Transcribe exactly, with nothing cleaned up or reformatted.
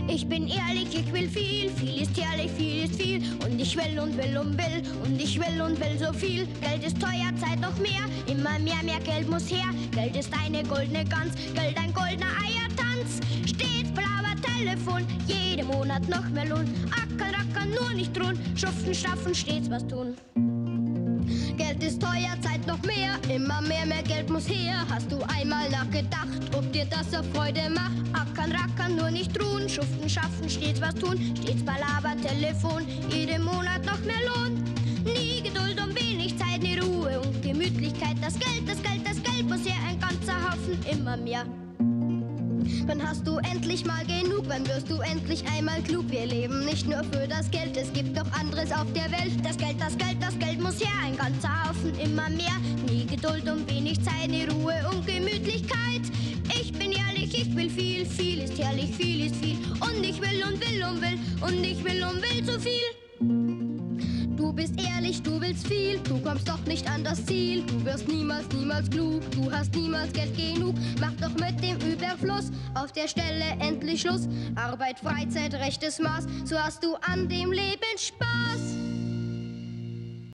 Ich bin ehrlich, ich will viel, viel ist herrlich, viel ist viel. Und ich will und will und will, und ich will und will so viel. Geld ist teuer, Zeit noch mehr, immer mehr, mehr Geld muss her. Geld ist eine goldene Gans, Geld ein goldener Eiertanz. Stets blauer Telefon, jeden Monat noch mehr Lohn. Ackern, rackern, nur nicht ruhen, schuften, schaffen, stets was tun. Geld ist teuer, Zeit noch mehr, immer mehr, mehr Geld muss her. Hast du einmal nachgedacht, ob dir das so Freude macht? Ackern, rackern, nur nicht ruhen, schuften, schaffen, stets was tun. Stets Palaver, Telefon, jeden Monat noch mehr Lohn. Nie Geduld und wenig Zeit, nie Ruhe und Gemütlichkeit. Das Geld, das Geld, das Geld muss her, ein ganzer Haufen, immer mehr. Wann hast du endlich mal genug? Wann wirst du endlich einmal klug? Wir leben nicht nur für das Geld, es gibt noch anderes auf der Welt. Das Geld, das Geld, das Geld muss her, ein ganzer Haufen, immer mehr. Nie Geduld und wenig Zeit, nie Ruhe und Gemütlichkeit. Ich bin ehrlich, ich will viel, viel ist herrlich, viel ist viel. Und ich will und will und will, und ich will und will so viel. Du bist ehrlich, du willst viel, du kommst doch nicht an das Ziel. Du wirst niemals, niemals klug, du hast niemals Geld genug. Mach doch mit dem Überfluss auf der Stelle endlich Schluss. Arbeit, Freizeit, rechtes Maß, so hast du an dem Leben Spaß.